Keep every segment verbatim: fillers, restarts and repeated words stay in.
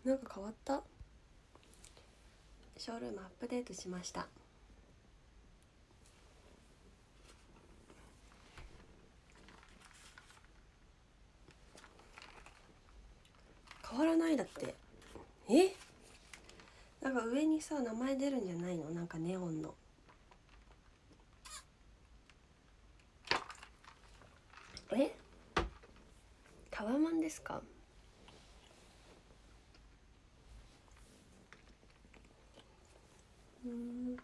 なんか変わった。ショールームアップデートしました。変わらないだって。え、なんか上にさ名前出るんじゃないの？なんかネオンの。え、タワマンですか？うーん、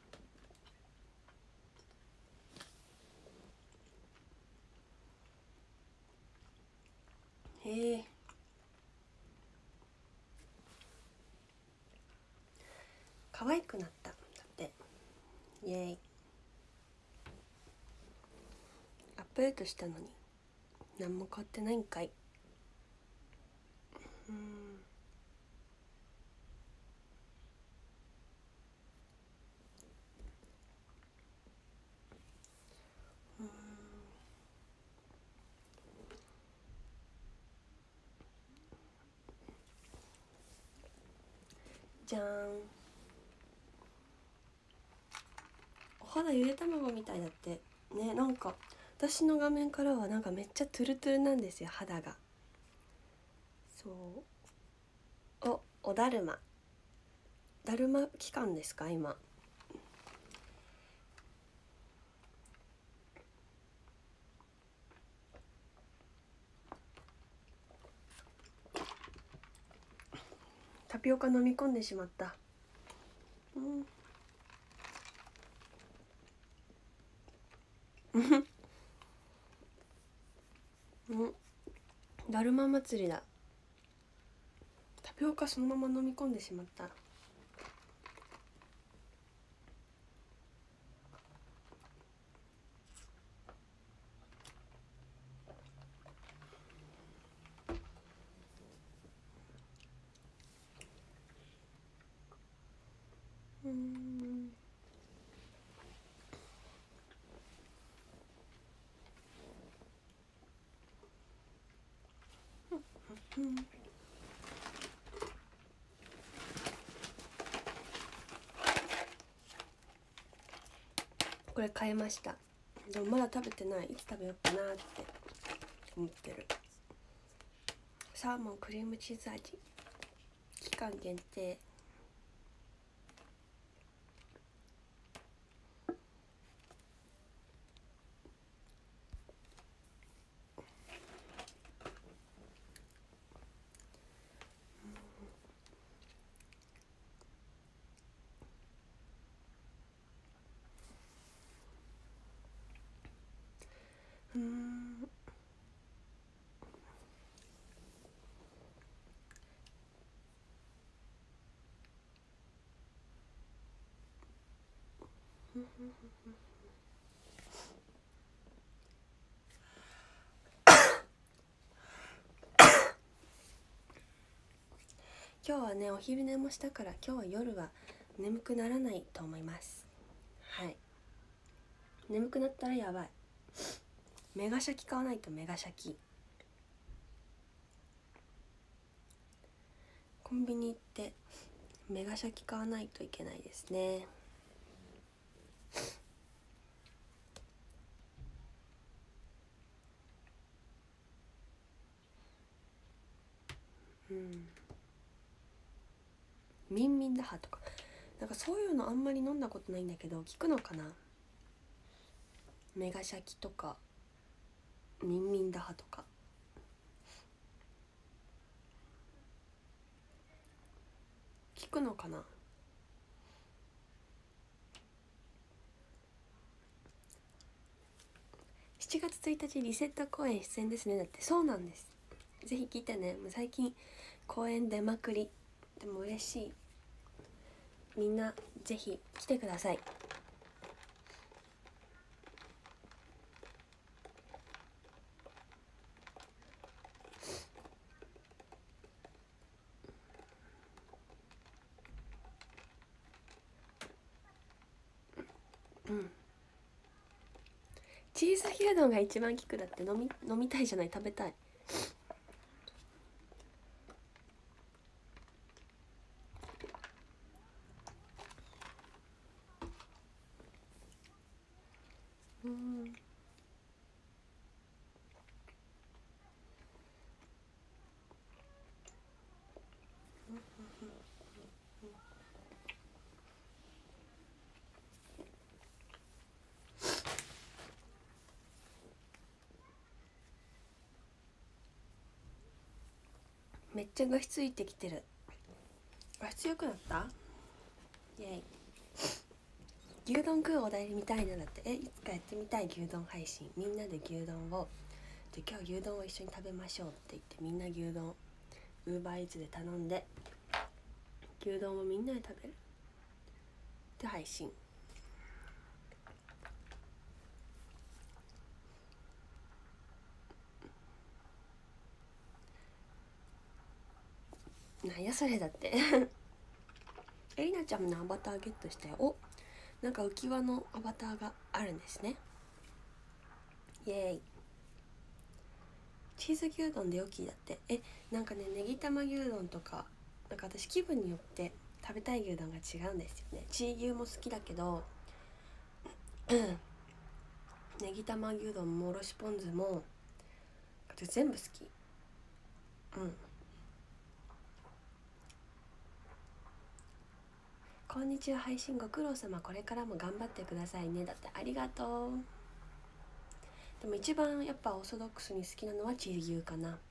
へえ。可愛くなっただって。イエーイ。アップデートしたのに何も変わってないんかい。うーん、うーん、じゃーん。お肌ゆで卵みたいだってね。なんか私の画面からはなんかめっちゃトゥルトゥルなんですよ、肌が。そう。お、おだるま。だるま期間ですか今？タピオカ飲み込んでしまった。うんうん、だるま祭りだ。タピオカそのまま飲み込んでしまった。うーん、うん、これ買いました。でもまだ食べてない。いつ食べようかなって思ってる。サーモンクリームチーズ味、期間限定。うーん、今日はねお昼寝もしたから今日は夜は眠くならないと思います。はい、眠くなったらやばい。メガシャキ買わないと。メガシャキコンビニ行ってメガシャキ買わないといけないですね。うん、ミンミンダハとかなんかそういうのあんまり飲んだことないんだけど効くのかな。メガシャキとかミンミンダハとか効くのかな。しちがつついたちリセット公演出演ですね。だってそうなんです。ぜひ聞いてね。もう最近公演出まくり。でも嬉しい。みんなぜひ来てください。うん、チーズ牛丼が一番効く。だって飲み飲みたいじゃない、食べたい。 めっちゃ画質ついてきてる。画質良くなった？イエイ。牛丼食うお題みたいなだって。え、いつかやってみたい牛丼配信。みんなで牛丼を、で今日牛丼を一緒に食べましょうって言って、みんな牛丼ウーバーイーツで頼んで牛丼をみんなで食べるで配信。なんやそれだってえりなちゃんのアバターゲットしたよ。お、なんか浮き輪のアバターがあるんですね。イエーイ。チーズ牛丼でよきだって。え、なんかね、ネギ玉牛丼とか、なんか私気分によって食べたい牛丼が違うんですよね。チー牛も好きだけどネギ玉牛丼もおろしポン酢も全部好き。うん。こんにちは、配信ご苦労様、これからも頑張ってくださいねだって。ありがとう。でも一番やっぱオーソドックスに好きなのはチーズ牛かな。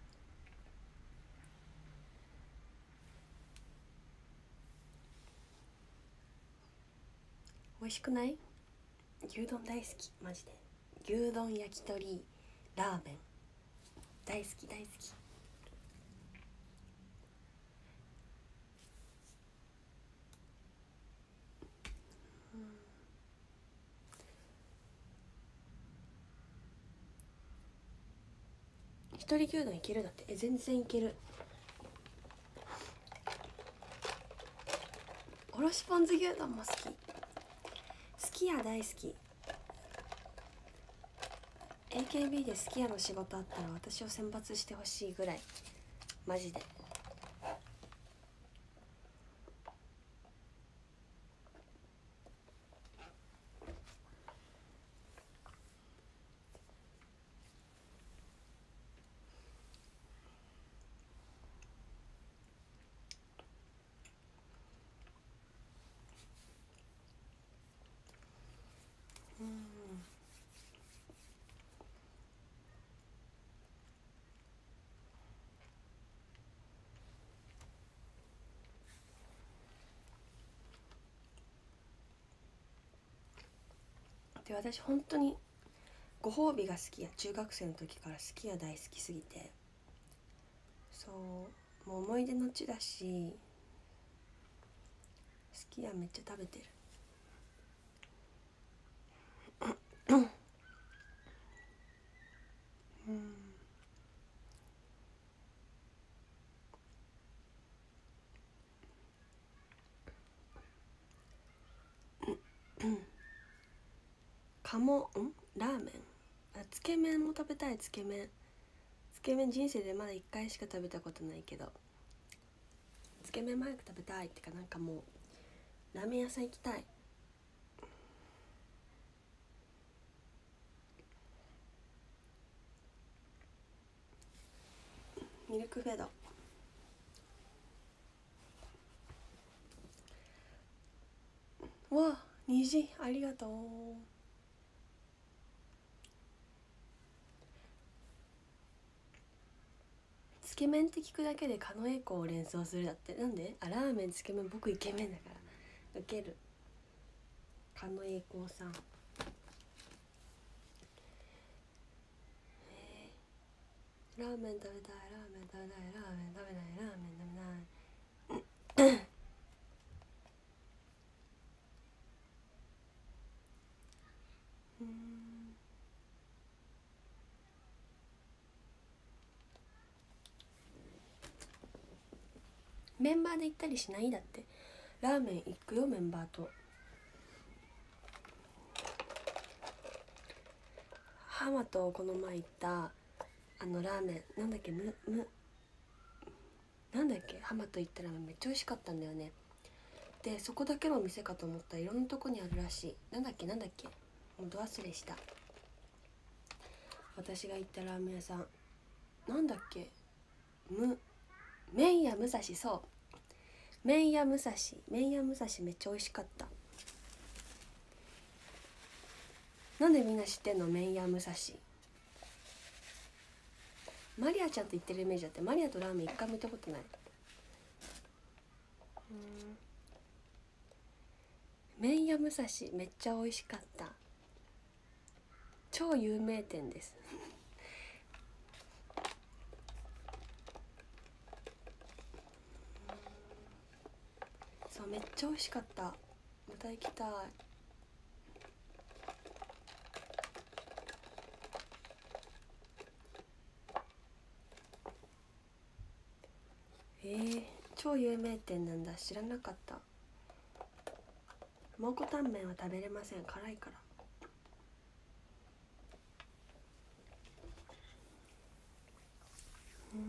美味しくない？牛丼大好き、マジで。牛丼、焼き鳥、ラーメン大好き大好き。一人牛丼いけるだって。え、全然いける。おろしポン酢牛丼も好き。好きや大好き。 エーケービー で好きやの仕事あったら私を選抜してほしいぐらい、マジで。で私本当にご褒美が好きや。中学生の時から好きや大好きすぎて、そうもう思い出の地だし、好きやめっちゃ食べてるうんかもんラーメン、あ、つけ麺も食べたい。つけ麺つけ麺人生でまだいっかいしか食べたことないけど、つけ麺も早く食べたいってか、なんかもうラーメン屋さん行きたい。ミルクフェド。わあ、虹ありがとう。つけ麺って聞くだけで狩野英孝を連想するだって。なんで？あ、ラーメンつけ麺、僕イケメンだからウケる。狩野英孝さん、ラーメン食べたい、ラーメン食べたい、ラーメン食べない、ラーメン食べないうんメンバーで行ったりしないだって。ラーメン行くよ、メンバーと。ハマとこの前行ったあのラーメンなんだっけ、むむなんだっけ、ハマと行ったラーメンめっちゃ美味しかったんだよね。でそこだけの店かと思ったらいろんなとこにあるらしい。なんだっけなんだっけ、もうど忘れした。私が行ったラーメン屋さんなんだっけ、む麺屋武蔵。そう麺屋武蔵、麺屋武蔵めっちゃ美味しかった。なんでみんな知ってんの？麺屋武蔵。 マリアちゃんと言ってるイメージだって、マリアとラーメン一回も行ったことない。うん、麺屋武蔵めっちゃ美味しかった。超有名店ですそうめっちゃ美味しかった。また行きたい。えー、超有名店なんだ、知らなかった。蒙古タンメンは食べれません、辛いから。うん、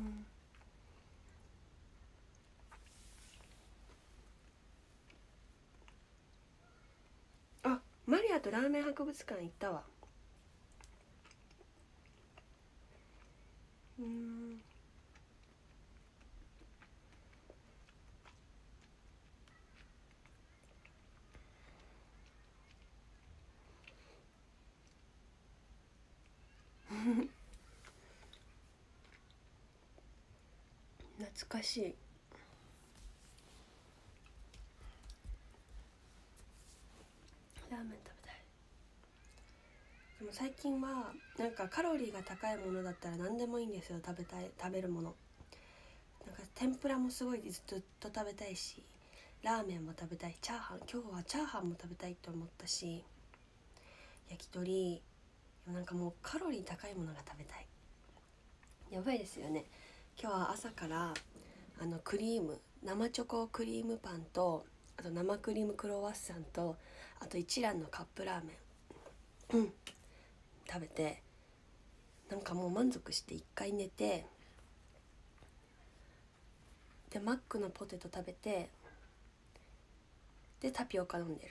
あ、マリアとラーメン博物館行ったわ。うん、懐かしい。ラーメン食べたい。でも最近はなんかカロリーが高いものだったら何でもいいんですよ、食べたい食べるもの。なんか天ぷらもすごいずっと食べたいし、ラーメンも食べたい、チャーハン、今日はチャーハンも食べたいと思ったし、焼き鳥、なんかもうカロリー高いものが食べたい。やばいですよね。今日は朝からあのクリーム、生チョコクリームパンと、あと生クリームクロワッサンと、あと一蘭のカップラーメン、うん、食べて、なんかもう満足して一回寝て、でマックのポテト食べて、でタピオカ飲んでる。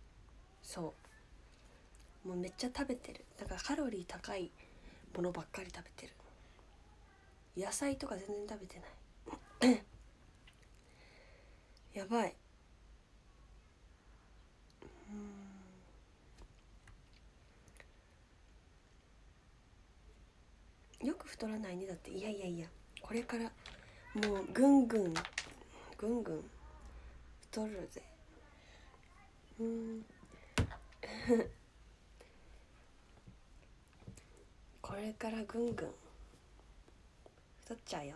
そうもうめっちゃ食べてる。だからカロリー高いものばっかり食べてる。野菜とか全然食べてないやばい。うん、よく太らないね。だって、いやいやいや、これからもうぐんぐんぐんぐん太るぜ。うんこれからぐんぐん太っちゃうよ。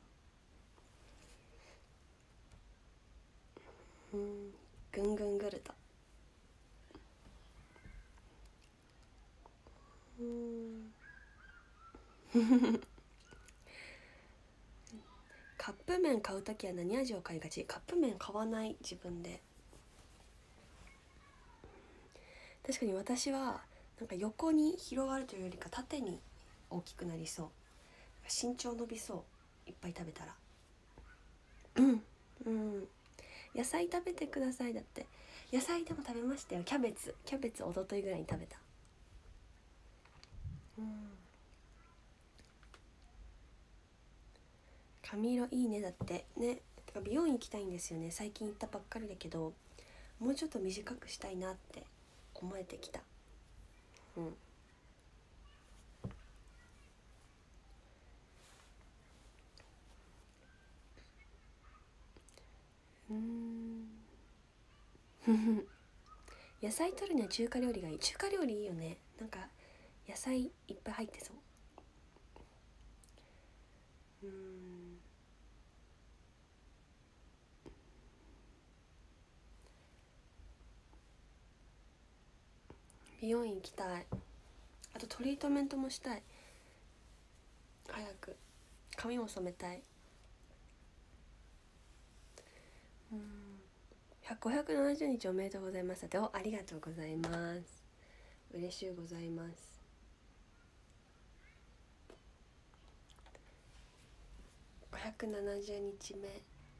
うん、ぐんぐんぐると。うんカップ麺買うときは何味を買いがち？カップ麺買わない、自分で。確かに私はなんか横に広がるというよりか縦に大きくなりそう。身長伸びそう、いっぱい食べたら。うんうん、野菜食べてください。だって野菜でも食べましたよ。キャベツキャベツ一昨日ぐらいに食べた。うん、髪色いいね。だってね、てか美容院行きたいんですよね。最近行ったばっかりだけど、もうちょっと短くしたいなって思えてきた。うんうーん野菜取るには中華料理がいい。中華料理いいよね。なんか野菜いっぱい入ってそう。うーん美容院行きたい。あとトリートメントもしたい。早く髪も染めたい。うん、ごひゃくななじゅうにちおめでとうございます。お、ありがとうございます。嬉しゅうございます。ごひゃくななじゅうにちめ。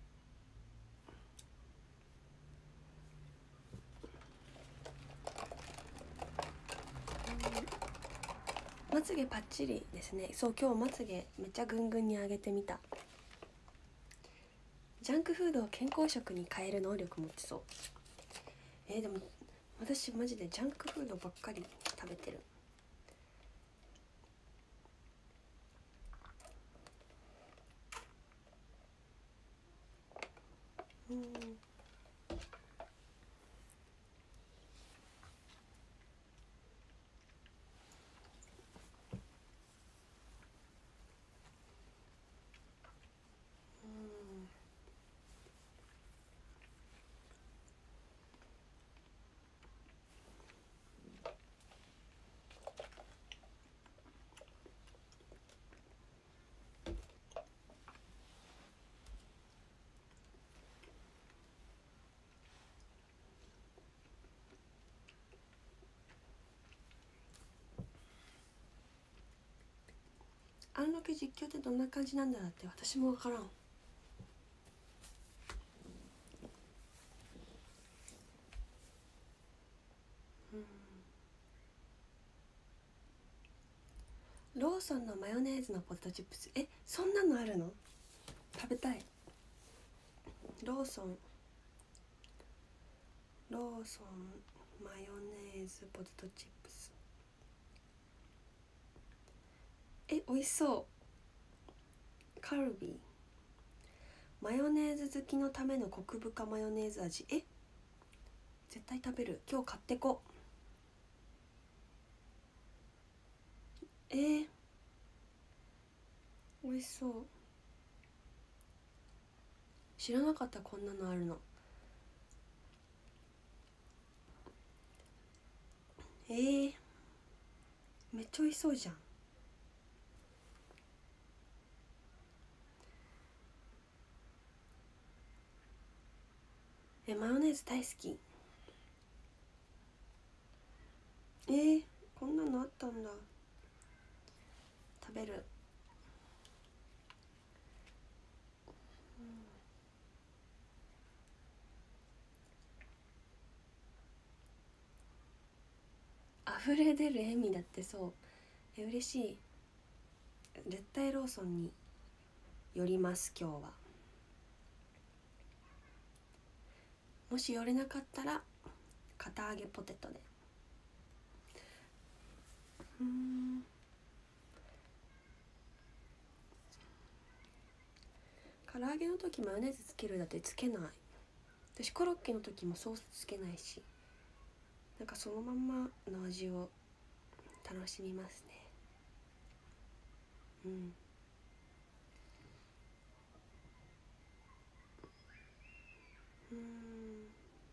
まつげパッチリですね。そう、今日まつげめっちゃぐんぐんに上げてみた。ジャンクフードを健康食に変える能力持ってそう。えー、でも私マジでジャンクフードばっかり食べてる。 うんアンロケ実況ってどんな感じなんだろうって私も分からん。ローソンのマヨネーズのポテトチップス、え、そんなのあるの？食べたい。ローソンローソンマヨネーズポテトチップス、え、美味しそう。カルビーマヨネーズ好きのためのコク深マヨネーズ味、え、絶対食べる。今日買ってこ。えー、美味しそう。知らなかった、こんなのあるの。えー、めっちゃ美味しそうじゃん。え、マヨネーズ大好き。えー、こんなのあったんだ。食べる。溢れ出る笑みだって。そう、え、嬉しい。絶対ローソンに寄ります今日は。もし寄れなかったら堅揚げポテトで。うーん唐揚げの時マヨネーズつけるだってつけない。私コロッケの時もソースつけないし、なんかそのまんまの味を楽しみますね。うん。うーん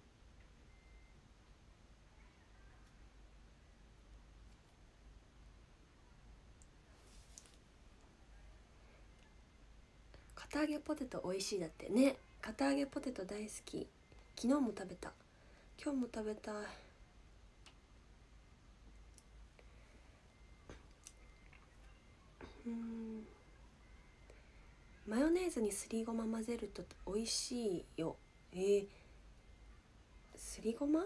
堅揚げポテト美味しいだってね。堅揚げポテト大好き。昨日も食べた。今日も食べたい。うーんマヨネーズにすりごま混ぜると美味しいよ。えー、すりごま？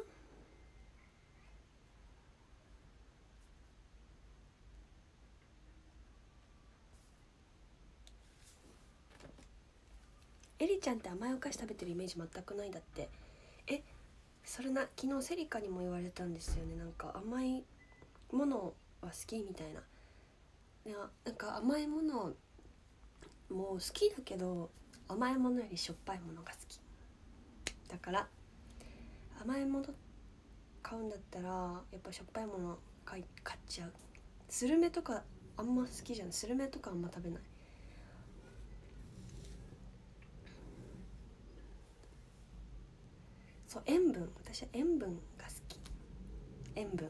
エリちゃんって甘いお菓子食べてるイメージ全くないだって。え、それな、昨日セリカにも言われたんですよね。なんか甘いものは好きみたいな。いや、なんか甘いものも好きだけど、甘いものよりしょっぱいものが好きだから、甘いもの買うんだったらやっぱしょっぱいもの買い買っちゃう。スルメとかあんま好きじゃん。スルメとかあんま食べない。そう、塩分、私は塩分が好き。塩分。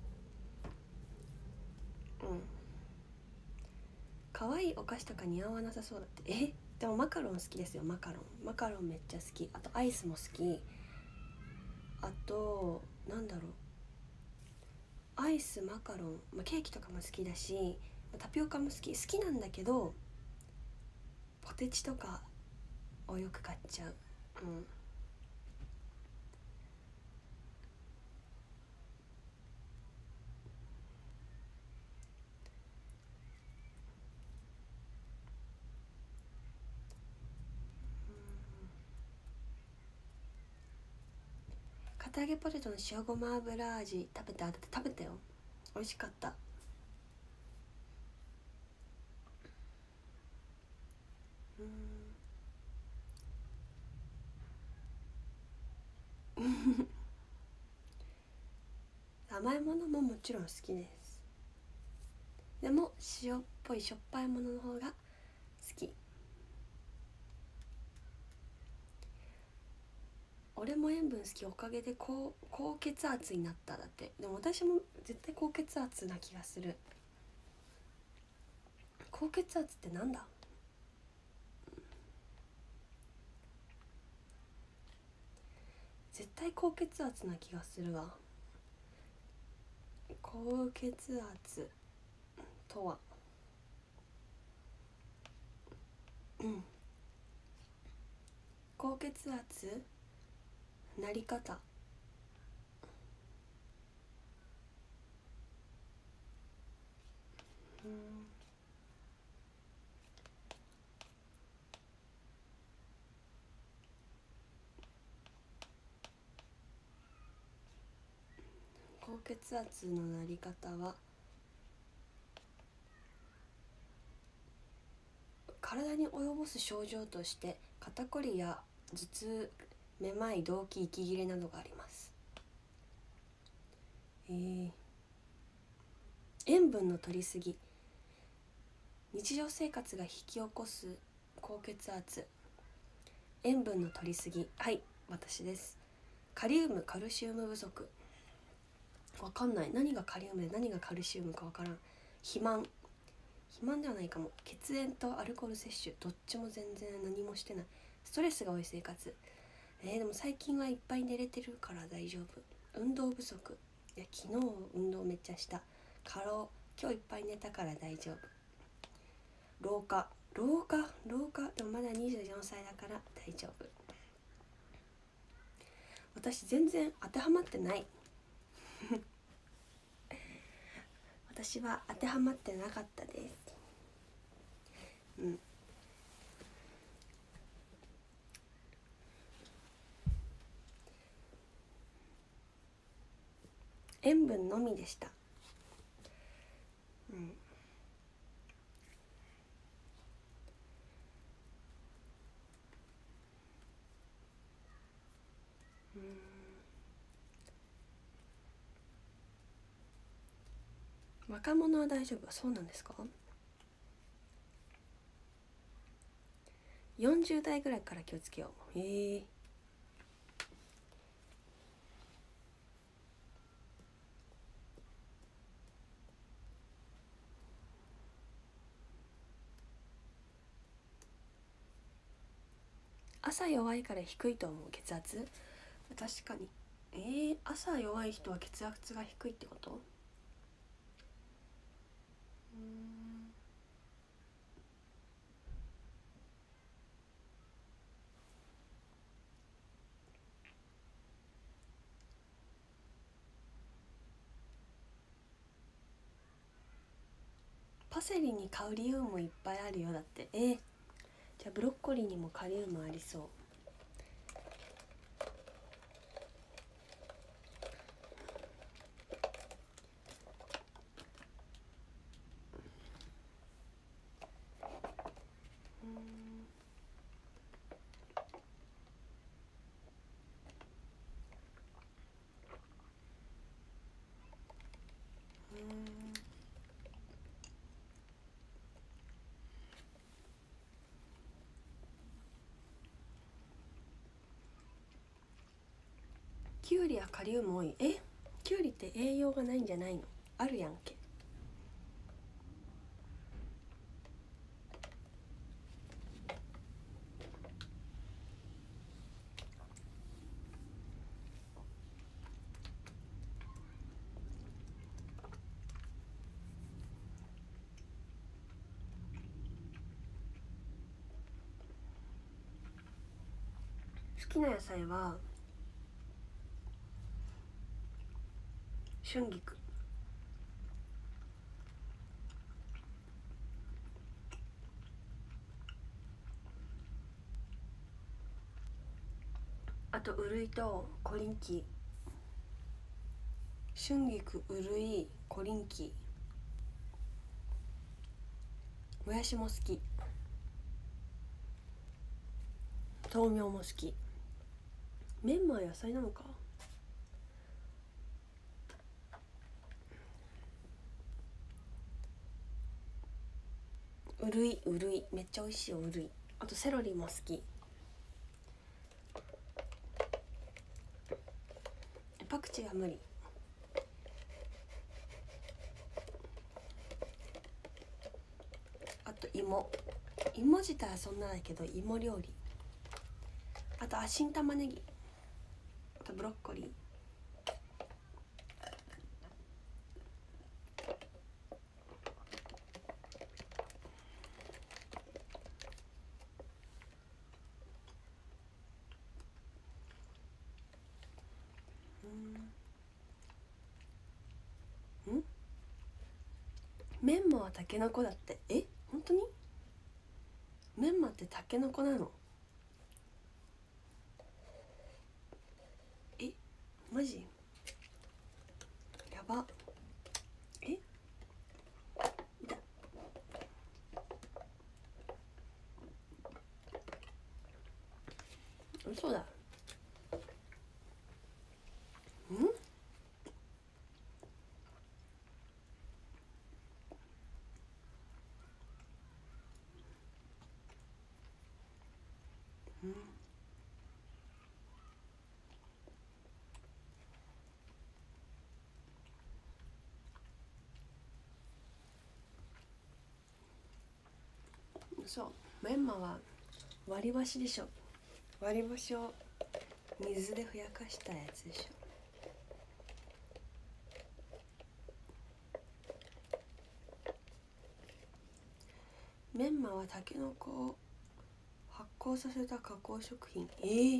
うん。可愛いお菓子とか似合わなさそうだって。え、でもマカロン好きですよ。マカロンマカロンめっちゃ好き。あとアイスも好き。あとなんだろう、アイス、マカロン、まあ、ケーキとかも好きだし、タピオカも好き好きなんだけど、ポテチとかをよく買っちゃう。うん。堅揚げポテトの塩ごま油味食べた？だって食べたよ。美味しかった。うん甘いものももちろん好きです。でも塩っぽいしょっぱいものの方が好き。俺も塩分好き、おかげで高高血圧になっただって。でも私も絶対高血圧な気がする。高血圧ってなんだ？絶対高血圧な気がするわ。高血圧とは、うん高血圧なり方、うん高血圧のなり方は、体に及ぼす症状として肩こりや頭痛、めまい、動悸、息切れなどがあります。えー、塩分の摂りすぎ、日常生活が引き起こす高血圧。塩分の摂りすぎ、はい私です。カリウム、カルシウム不足、わかんない、何がカリウムで何がカルシウムかわからん。肥満、肥満ではないかも。血塩とアルコール摂取、どっちも全然何もしてない。ストレスが多い生活。えー、でも最近はいっぱい寝れてるから大丈夫。運動不足、いや昨日運動めっちゃした。過労、今日いっぱい寝たから大丈夫。老化、老化老化でもまだにじゅうよんさいだから大丈夫。私全然当てはまってない私は当てはまってなかったです。うん塩分のみでした。うん若者は大丈夫、そうなんですか？よんじゅう代ぐらいから気をつけよう。へえ。朝弱いから低いと思う血圧。確かに。えー、朝弱い人は血圧が低いってこと？うーんパセリにカリウムいっぱいあるよだって。えー、じゃあブロッコリーにもカリウムありそう。うーんうーんキュウリはカリウム多い。え、キュウリって栄養がないんじゃないの？あるやんけ。好きな野菜は春菊、あとウルイとコリンキー。春菊、ウルイ、コリンキー。もやしも好き。豆苗も好き。 メンマは野菜なのか。うるいうるいめっちゃ美味しいよ。うるい、あとセロリも好き。パクチーは無理。あと芋、芋自体はそんなだけど芋料理。あとあ新玉ねぎ、あとブロッコリー。うんんメンマはタケノコだって。え本当にメンマってタケノコなの？えマジやば。えいた。嘘だ。んうんそうメンマは割り箸でしょ。割り箸を水でふやかしたやつでしょ。メンマはタケノコを発酵させた加工食品。えー、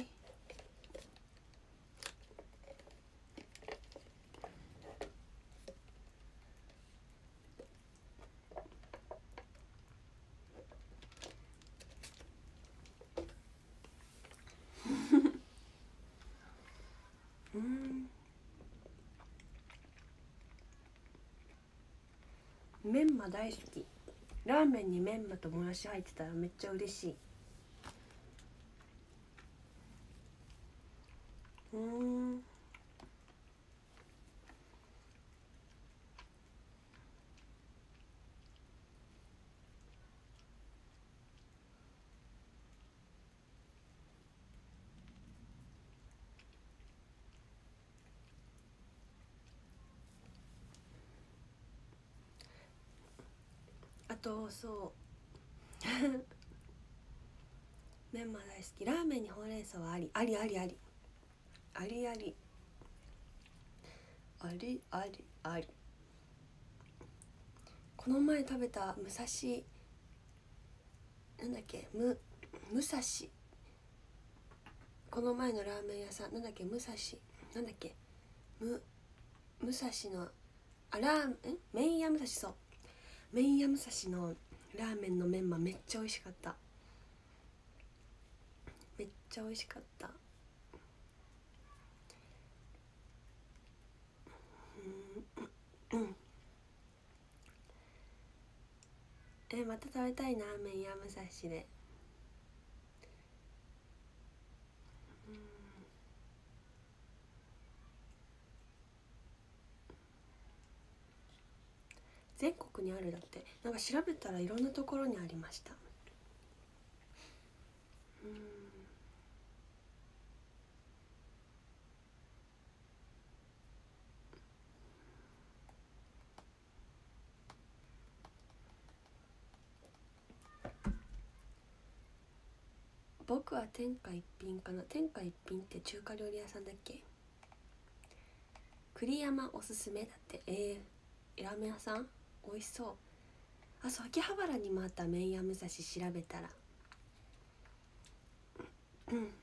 うんメンマ大好き。ラーメンにメンマともやし入ってたらめっちゃ嬉しい。うーんあとそうメンマ大好き。ラーメンにほうれん草はありありありありありありありありあり。この前食べた武蔵なんだっけむ武蔵、この前のラーメン屋さんなんだっけ武蔵なんだっけむ武蔵のあラーメン麺屋武蔵、そう麺屋武蔵のラーメンのメンマめっちゃ美味しかった。めっちゃ美味しかった。うんうんえまた食べたいな麺屋武蔵で。全国にあるだって。なんか調べたらいろんなところにありました。うん僕は天下一品かな。天下一品って中華料理屋さんだっけ。栗山おすすめだって。えー、ラーメン屋さん美味しそう。あそう秋葉原にもあった麺屋武蔵調べたらうんうん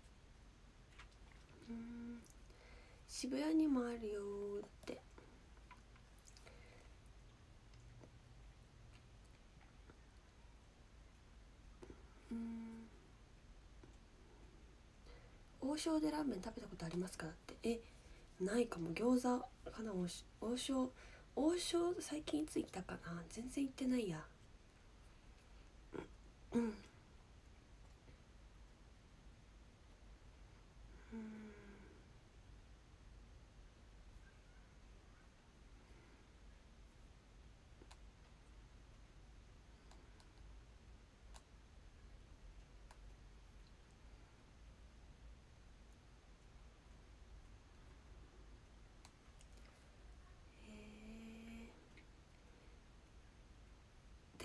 渋谷にもあるよだって。うん王将でラーメン食べたことありますかだって。えないかも。餃子かな。王将王将最近いつ行ったかな。全然行ってないや。うんうん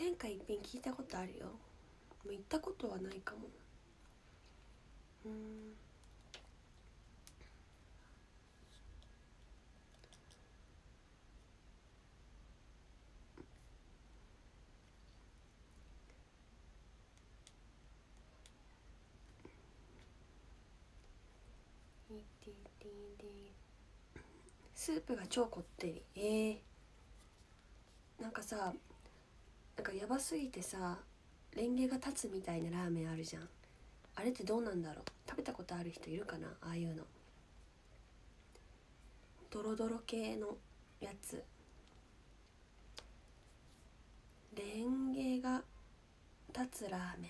天下一品聞いたことあるよ。もう行ったことはないかも。うーんスープが超こってり。えー、なんかさ、なんかやばすぎてさ、レンゲが立つみたいなラーメンあるじゃん。あれってどうなんだろう。食べたことある人いるかな、ああいうの。ドロドロ系のやつ。レンゲが立つラーメン。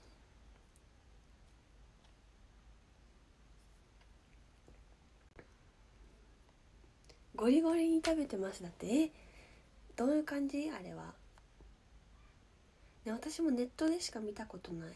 ゴリゴリに食べてますだって。え、どういう感じあれは、ね、私もネットでしか見たことない。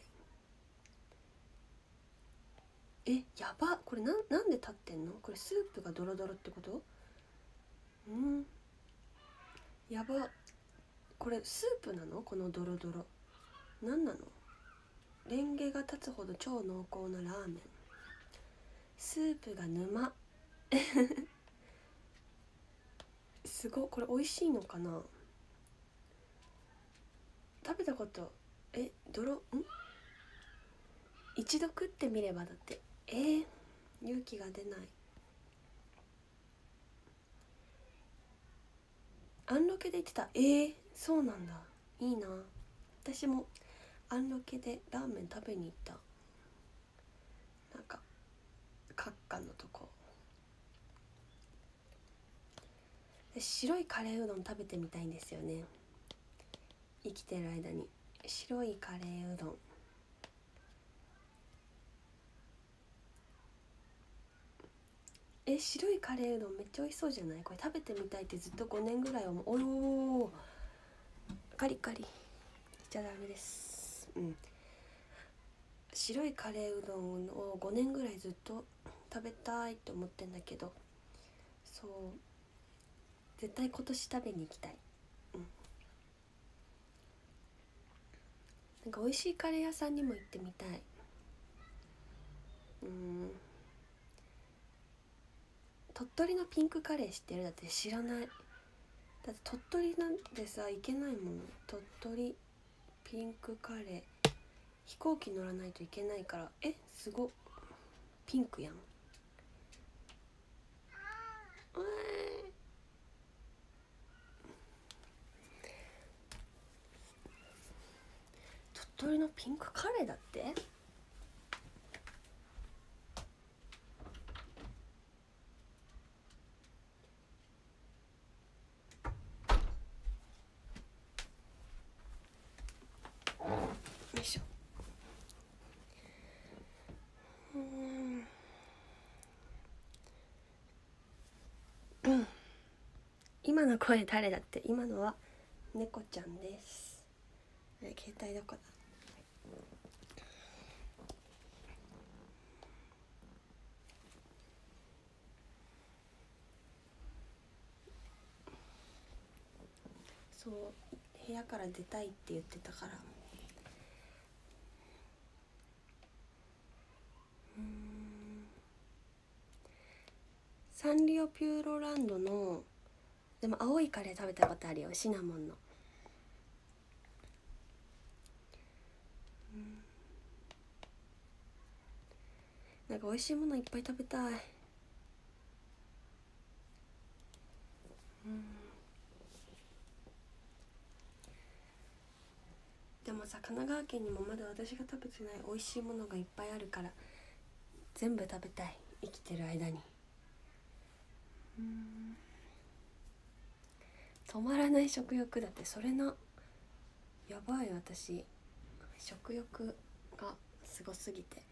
え、やば、これな、なんで立ってんの。これスープがドロドロってこと。うん、やば。これスープなの、このドロドロ。なんなの。レンゲが立つほど超濃厚なラーメン。スープが沼すごい。これ美味しいのかな。食べたこと、え、泥ん一度食ってみればだって。えー、勇気が出ない。アンロケで言ってた。えー、そうなんだ。いいな。私もアンロケでラーメン食べに行った。なんか閣下のとこで白いカレーうどん食べてみたいんですよね。生きてる間に白いカレーうどん。え、白いカレーうどんめっちゃ美味しそうじゃない。これ食べてみたいってずっとごねんぐらい思う。おお、カリカリじゃダメです。うん、白いカレーうどんをごねんぐらいずっと食べたいと思ってんだけど、そう、絶対今年食べに行きたい。うん、なんか美味しいカレー屋さんにも行ってみたい。うん、鳥取のピンクカレー知ってる。だって知らない。だって鳥取なんてさ行けないもん。鳥取ピンクカレー飛行機乗らないといけないから。え、すごっ、ピンクやん。鳥取のピンクカレーだって。よいしょ。うーん、うん、今の声誰だって。今のは猫ちゃんです。携帯どこだ。そう、部屋から出たいって言ってたから。うーん、サンリオピューロランドの、でも青いカレー食べたことあるよ、シナモンの。うん、なんか美味しいものいっぱい食べたい。うん、でもさ、神奈川県にもまだ私が食べてない美味しいものがいっぱいあるから全部食べたい、生きてる間に。うん、止まらない食欲だって。それな、やばい。私食欲がすごすぎて。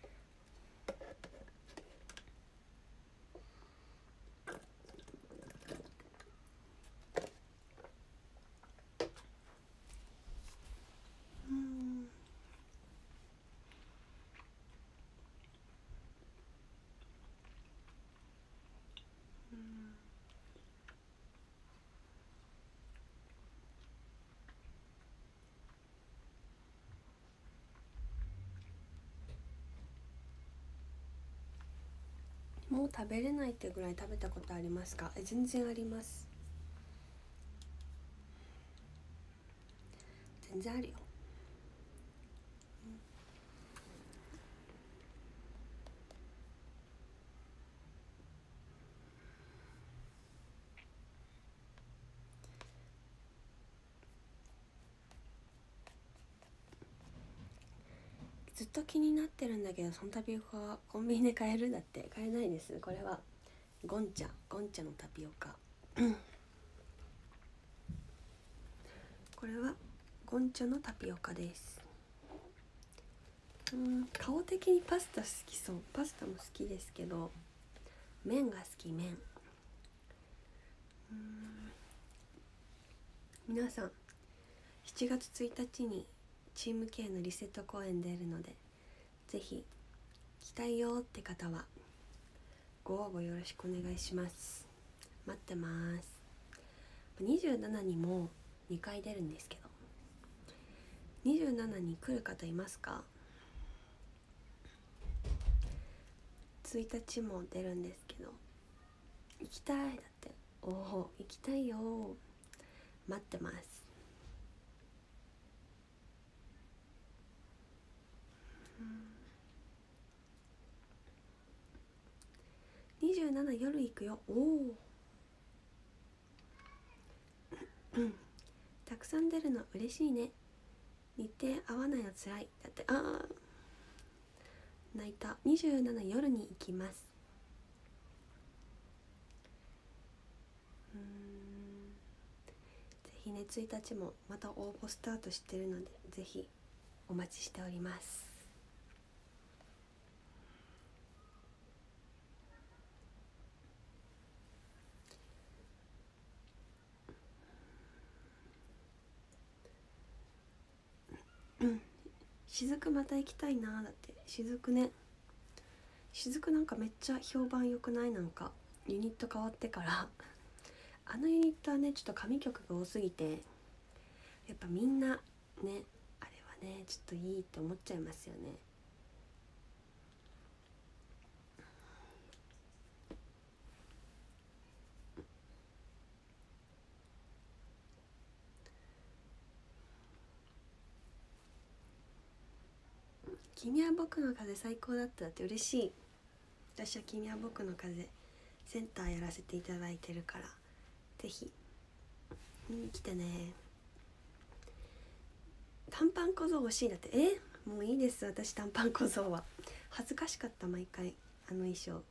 うん、うん、 もう食べれないってぐらい食べたことありますか？え、全然あります。全然あるよ。ずっと気になってるんだけど、そのタピオカはコンビニで買える？だって買えないです。これはゴンチャゴンチャのタピオカこれはゴンチャのタピオカです。うん、顔的にパスタ好きそう。パスタも好きですけど、麺が好き。麺。うん、皆さんしちがつついたちにチーム K のリセット公演出るので、ぜひ来たいよって方はご応募よろしくお願いします。待ってます。にじゅうしちにもにかい出るんですけど、にじゅうしちに来る方いますか？ついたちも出るんですけど、行きたい。だって、おお、行きたいよ。待ってます。にじゅうしち夜行くよ。おおたくさん出るの嬉しいね。日程合わないのつらい。だって、ああ泣いた。にじゅうしち夜に行きます。うーん、ぜひね、ついたちもまた応募スタートしてるので、ぜひお待ちしております。うん雫また行きたいな。だって雫ね、雫なんかめっちゃ評判良くない？なんかユニット変わってからあのユニットはね、ちょっと神曲が多すぎて、やっぱみんなね、あれはねちょっといいって思っちゃいますよね。君は僕の風最高だったって嬉しい。私は君は僕の風センターやらせていただいてるから、ぜひ見に来てね。短パン小僧欲しい。だって、えもういいです。私短パン小僧は恥ずかしかった。毎回あの衣装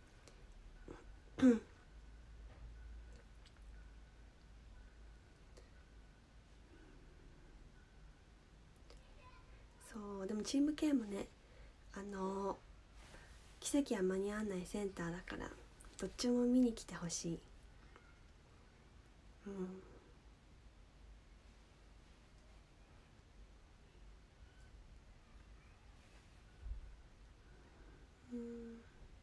そうでもチーム K もね、あの奇跡は間に合わないセンターだから、どっちも見に来てほしい。うんうん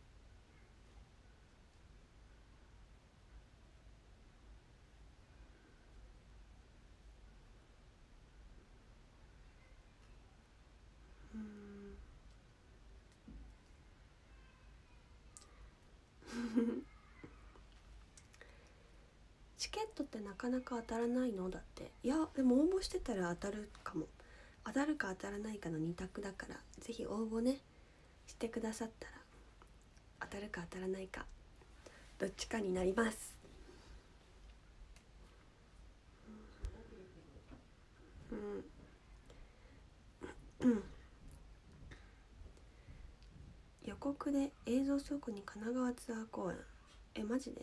チケットってなかなか当たらないの？だって。いやでも応募してたら当たるかも。当たるか当たらないかのに択だから、ぜひ応募ねしてくださったら、当たるか当たらないかどっちかになります。うんうん予告で映像倉庫に神奈川ツアー公演。えマジで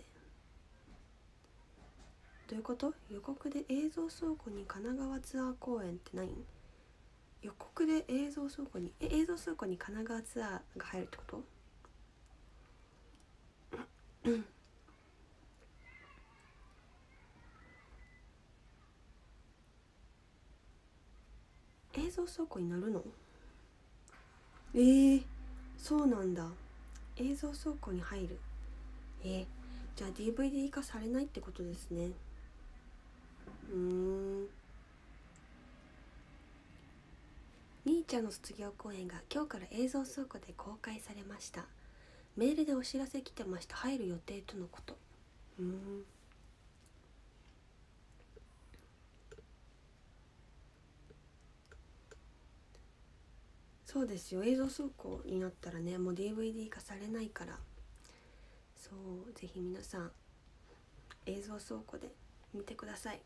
どういうこと？予告で映像倉庫に神奈川ツアー公演って何？予告で映像倉庫にえ映像倉庫に神奈川ツアーが入るってこと？うん映像倉庫になるの？えー、そうなんだ。映像倉庫に入る。えー、じゃあ ディーブイディー 化されないってことですね。うーんみーちゃんの卒業公演が今日から映像倉庫で公開されました。 メールでお知らせ来てました。入る予定とのこと。うーんそうですよ。映像倉庫になったらね、もう ディーブイディー 化されないから、そうぜひ皆さん映像倉庫で見てください。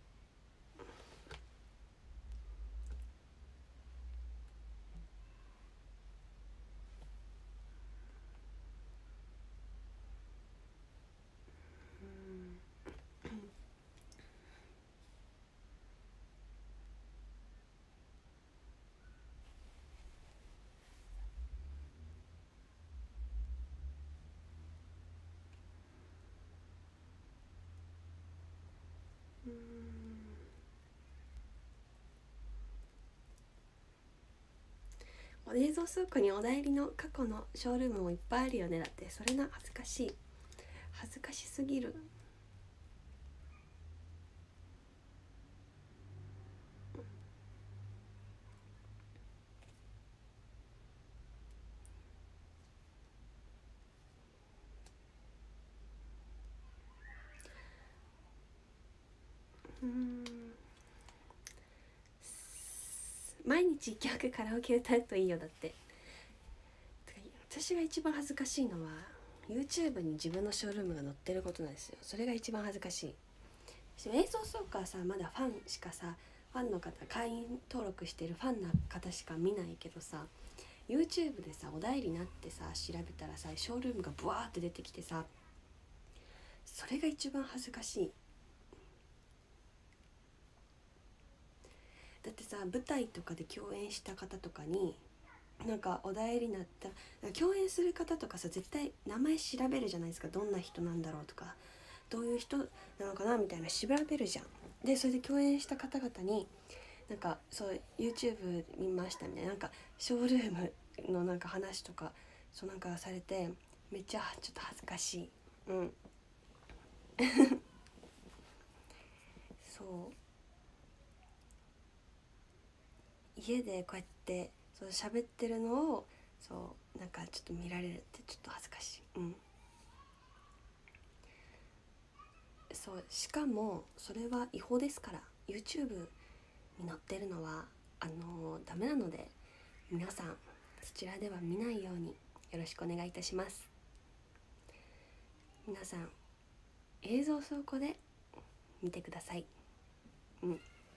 うーん映像倉庫にお代理の過去のショールームもいっぱいあるよね。だってそれな、恥ずかしい、恥ずかしすぎる。うーん毎日一曲カラオケ歌うといいよ。だって私が一番恥ずかしいのは YouTube に自分のショールームが載ってることなんですよ。それが一番恥ずかしい。映像倉庫はさ、まだファンしかさ、ファンの方、会員登録してるファンな方しか見ないけどさ、 YouTube でさお代理になってさ調べたらさ、ショールームがブワーって出てきてさ、それが一番恥ずかしい。だってさ、舞台とかで共演した方とかになんかお代理になった共演する方とかさ、絶対名前調べるじゃないですか。どんな人なんだろうとか、どういう人なのかなみたいな調べるじゃん。でそれで共演した方々になんかそう YouTube 見ましたみたいな、なんかショールームのなんか話とかそうなんかされて、めっちゃちょっと恥ずかしい。うんそう家でこうやってそう喋ってるのをそうなんかちょっと見られるってちょっと恥ずかしい。うんそうしかもそれは違法ですから、 YouTube に載ってるのはあのー、ダメなので、皆さんそちらでは見ないようによろしくお願いいたします。皆さん映像倉庫で見てください。うん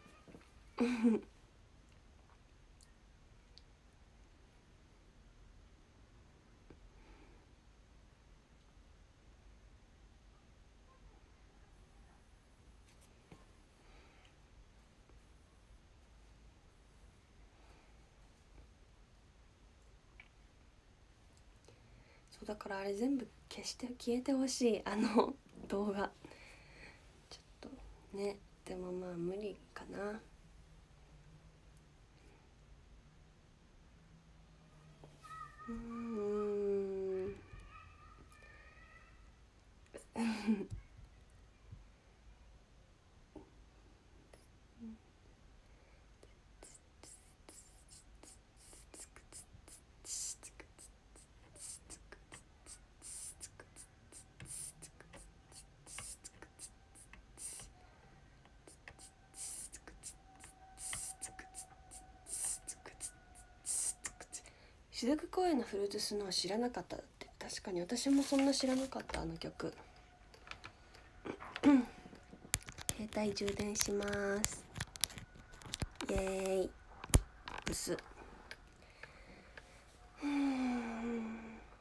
そうだからあれ全部消して消えてほしい、あの動画。ちょっとね、でもまあ無理かな。うーん雫公園のフルーツスノー知らなかった。だって確かに私もそんな知らなかった、あの曲。携帯充電します。イエーイ。ブス。うーん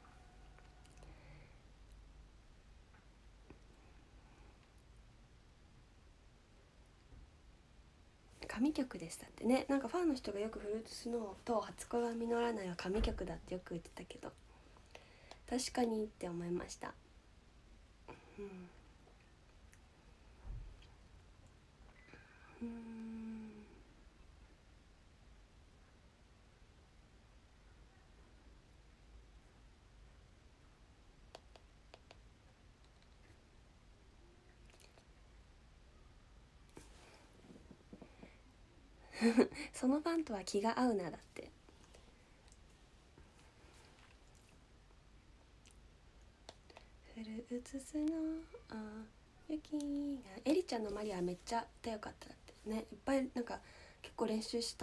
神曲でしたってね。なんかファンの人がよくフルーツスノーと初恋は実らないは神曲だってよく言ってたけど、確かにって思いました。うんうーんそのファンとは気が合うな。だってくつつのあ雪がエリちゃんのマリアめっちゃ歌よかったってね。いっぱいなんか結構練習した。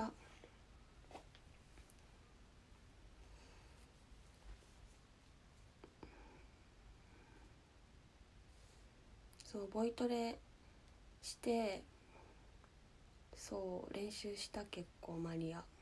そうボイトレしてそう練習した結構マリア。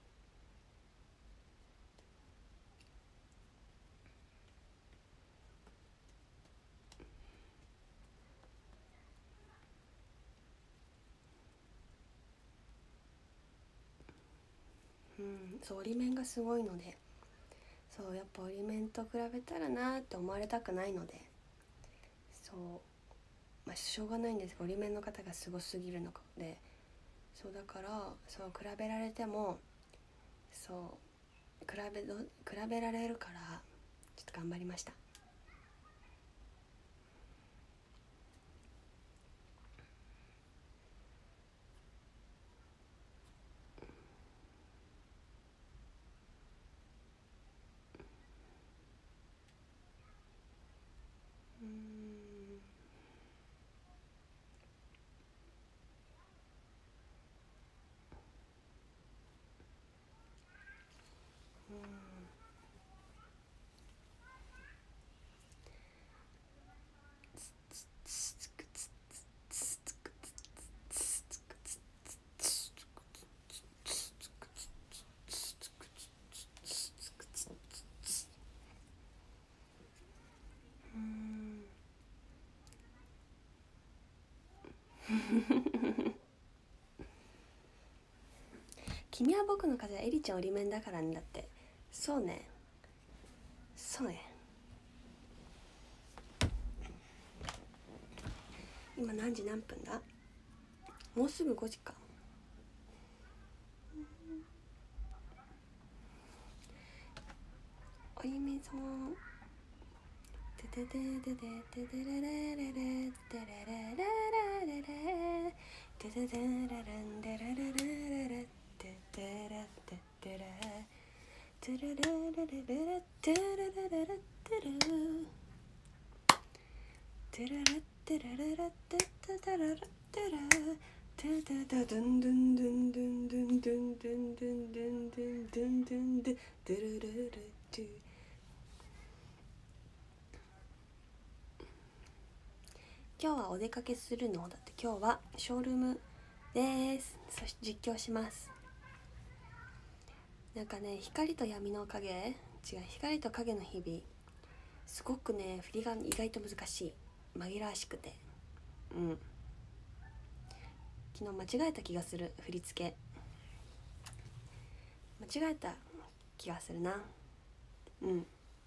うん、そう折り面がすごいので、そうやっぱ折り面と比べたらなって思われたくないので、そうまあしょうがないんですが、折り面の方がすごすぎるので、そうだからそう比べられてもそう比べど比べられるからちょっと頑張りました。うーん君は僕の風はエリちゃん折り面だからね。だってそうねそうね。今何時何分だ。もうすぐごじか。おゆみさんてててててててれれれれてれれれれれれてててれれんでれれれれれててれててれてれれれれれてれれれれてるてれれてれれれてててれれてるてててドゥンドゥンドゥンドゥンドゥンドゥンドゥンドゥンドゥンドゥンドゥンドゥンドゥンドゥルルルトゥ。今日はお出かけするのだって。今日はショールームです。そして実況します。なんかね光と闇の影違う光と影の日々すごくね振りが意外と難しい、紛らわしくて、うん昨日間違えた気がする。振り付け間違えた気がするな。うん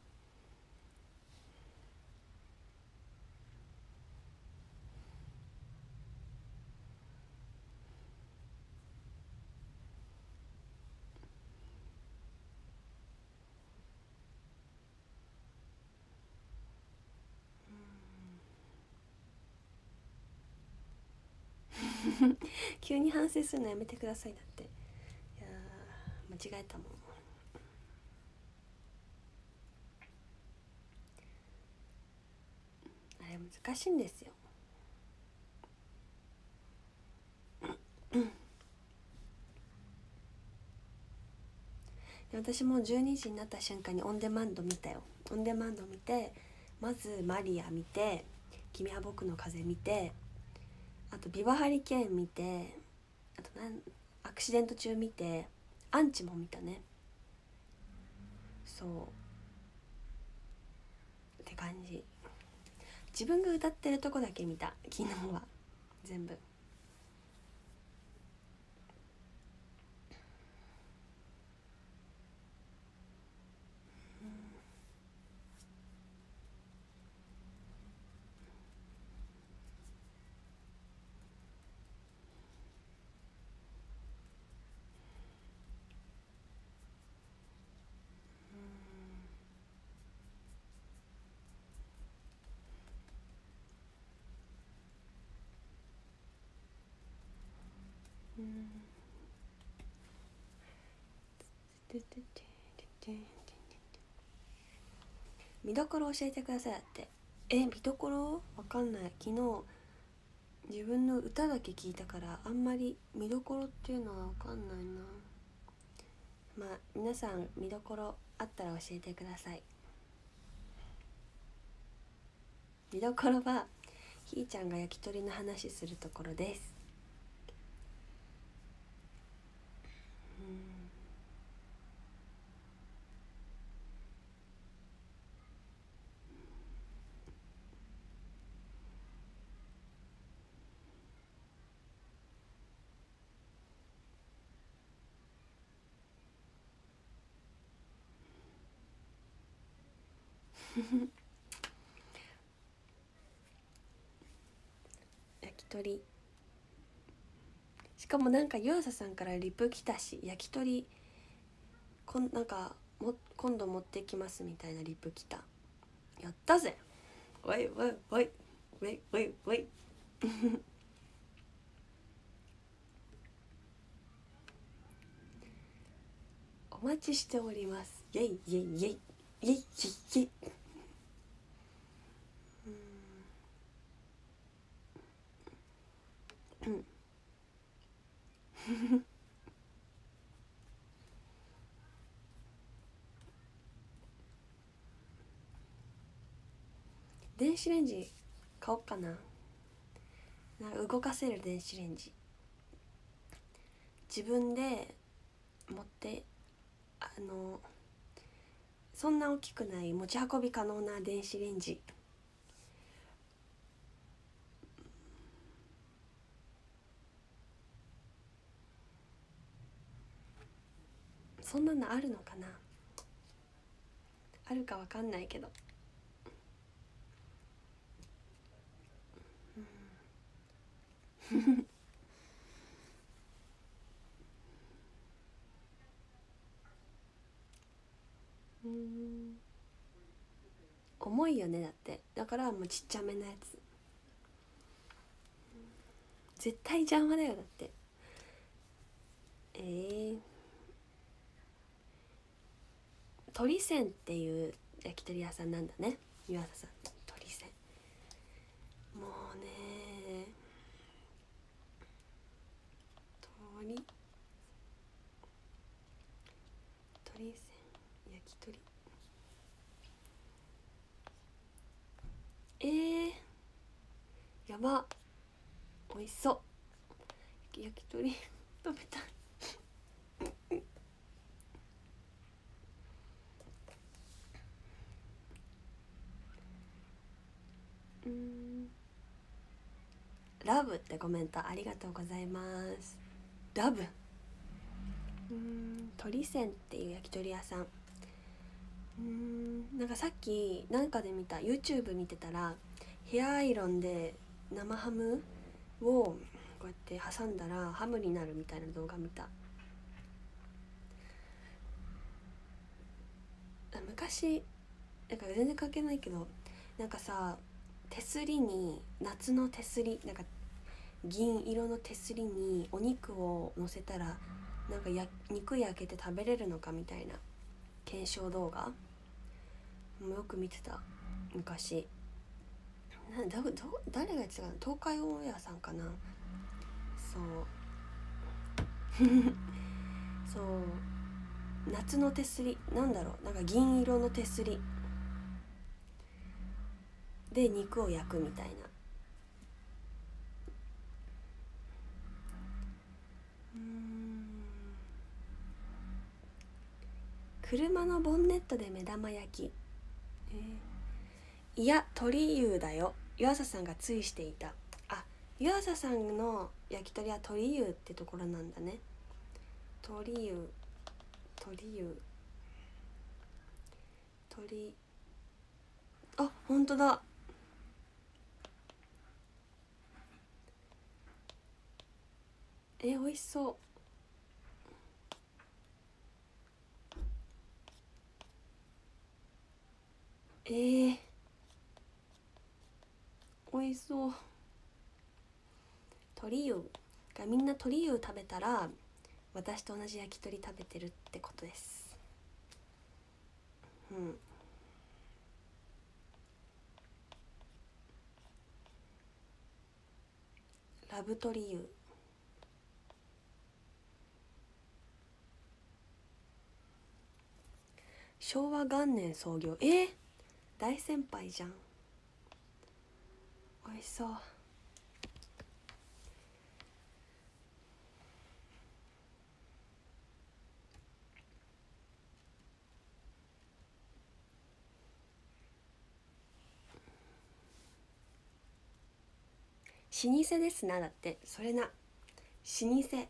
急に反省するのやめてください。だっていや間違えたもん。あれ難しいんですよ。私もじゅうにじになった瞬間にオンデマンド見たよ。オンデマンド見てまずマリア見て、君は僕の風見て、あとビバハリケーン見て、あとなんアクシデント中見て、アンチも見たね。そうって感じ。自分が歌ってるとこだけ見た昨日は全部。うん見どころ教えてくださいだって。 え、見どころわかんない。昨日自分の歌だけ聞いたからあんまり見どころっていうのはわかんないな。まあ皆さん見どころあったら教えてください。見どころはひーちゃんが焼き鳥の話するところです。焼き鳥、しかもなんか湯浅さんからリプ来たし、焼き鳥こんなんかも今度持ってきますみたいなリプ来た。やったぜ。おいおいおいおいおいおいお待ちしております。イェイイェイイェイイェイイェイイェイ。うん電子レンジ買おうかな。なんか動かせる電子レンジ自分で持って、あのそんな大きくない持ち運び可能な電子レンジ。そんなのあるのかな。あるかわかんないけどうん、重いよね。だってだからもうちっちゃめのやつ絶対邪魔だよ。だってえー、鳥仙っていう焼き鳥屋さんなんだね、湯浅さん。鳥仙もうね、鳥鳥仙焼き鳥、えー、やば、美味しそう。焼き鳥食べたい。うん、ラブってコメントありがとうございます。ラブ、うん、鳥仙っていう焼き鳥屋さん。うーん、なんかさっきなんかで見た YouTube 見てたら、ヘアアイロンで生ハムをこうやって挟んだらハムになるみたいな動画見た。昔なんか全然関係ないけど、なんかさ、手すりに夏の手すり、なんか銀色の手すりにお肉を乗せたらなんかや肉焼けて食べれるのかみたいな検証動画もよく見てた昔。なだど誰が言ってたかな、東海オンエアさんかな。そうそう夏の手すりなんだろう、なんか銀色の手すりで肉を焼くみたいな。うーん、車のボンネットで目玉焼き、えー、いや鳥湯だよ、湯浅さんがついしていた。あ、湯浅さんの焼き鳥は鳥湯ってところなんだね。鳥湯鳥湯鳥、あ、本当だ。え、美味しそう。えー、美味しそう。鳥湯がみんな鳥湯食べたら私と同じ焼き鳥食べてるってことです。うん、 ラブトリユー。昭和元年創業。えー、大先輩じゃん。美味しそう。老舗ですな。だってそれな、老舗。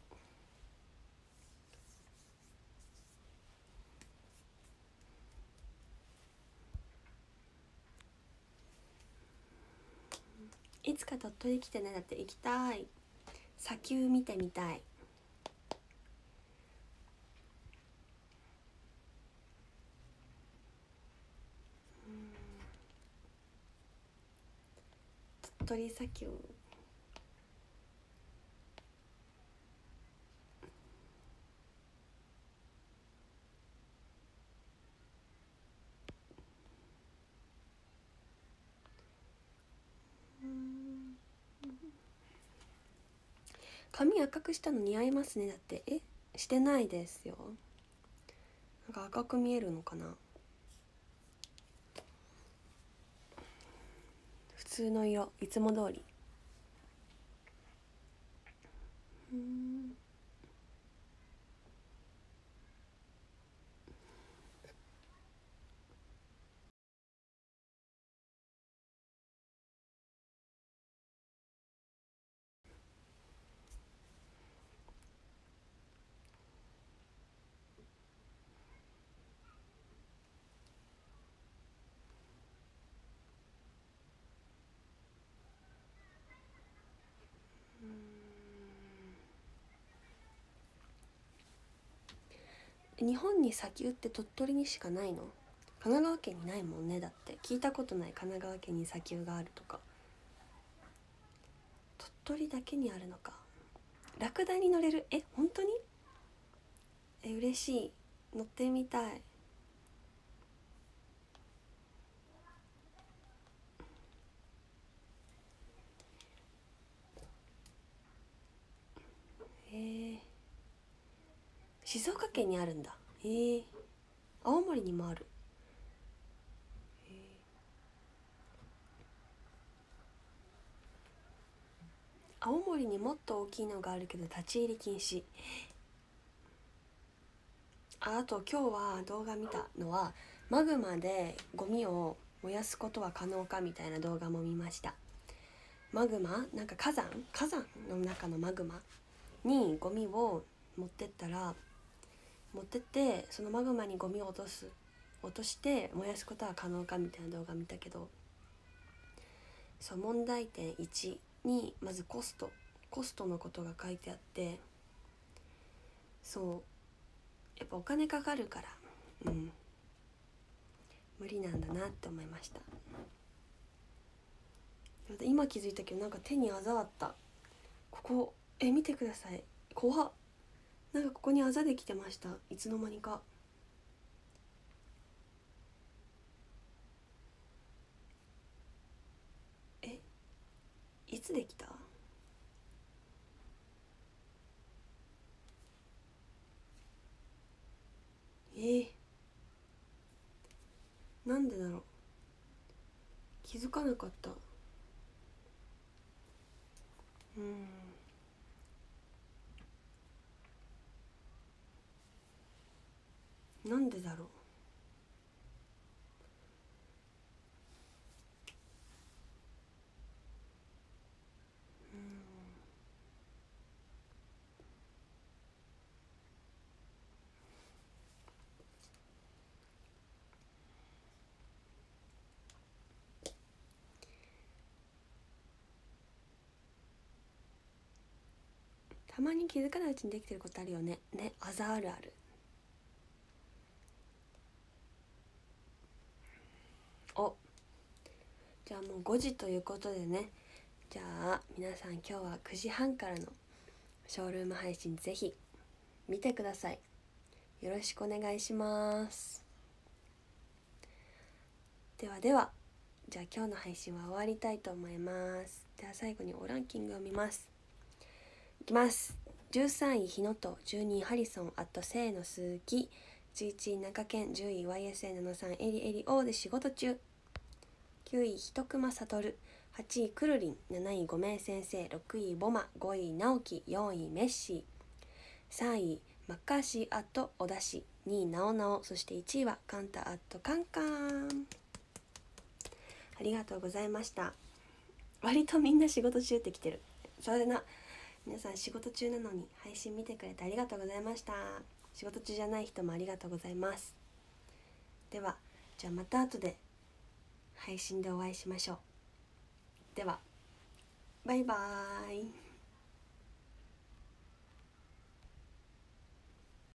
いつか鳥取来てね。だって行きたい。砂丘見てみたい。鳥取砂丘。髪赤くしたの似合いますね。だってえしてないですよ。なんか赤く見えるのかな。普通の色、いつも通り。うん。日本に砂丘って鳥取にしかないの？神奈川県にないもんね。だって聞いたことない、神奈川県に砂丘があるとか。鳥取だけにあるのか。ラクダに乗れる。え本当に？え嬉しい。乗ってみたい。えー、静岡県にあるんだ。えー、青森にもある。青森にもっと大きいのがあるけど立ち入り禁止。あ、あと今日は動画見たのはマグマでゴミを燃やすことは可能かみたいな動画も見ました。マグマなんか火山火山の中のマグマにゴミを持ってったら持ってってそのマグマにゴミを落とす落として燃やすことは可能かみたいな動画見たけど、そう問題点いちにまずコストコストのことが書いてあって、そうやっぱお金かかるからうん無理なんだなって思いました。今気づいたけどなんか手にあざあった。ここえ見てください。怖っ。なんかここにあざできてました。いつの間にか。えいつできた？えー、なんでだろう。気づかなかった。うんなんでだろう。たまに気づかないうちにできてることあるよね。ね、あざあるある。おじゃあもうごじということでね、じゃあ皆さん今日はくじはんからのショールーム配信ぜひ見てください。よろしくお願いします。ではでは、じゃあ今日の配信は終わりたいと思います。では最後におランキングを見ます。 いきます。じゅうさんいひのと、じゅうにいハリソン、あとせいの鈴木、じゅういちい中堅、じゅうい ワイエスエーななじゅうさん エリエリオーで仕事中、きゅういひとくまさとる、はちいくるりん、なないごめい先生、ろくいボマ、ごい直樹、よんいメッシー、さんいマッカーシーアットおだし、にいなおなお、そしていちいはカンタアットカンカン。ありがとうございました。割とみんな仕事中って来てる。それな、皆さん仕事中なのに配信見てくれてありがとうございました。仕事中じゃない人もありがとうございます。では、じゃあまた後で配信でお会いしましょう。では、バイバーイ。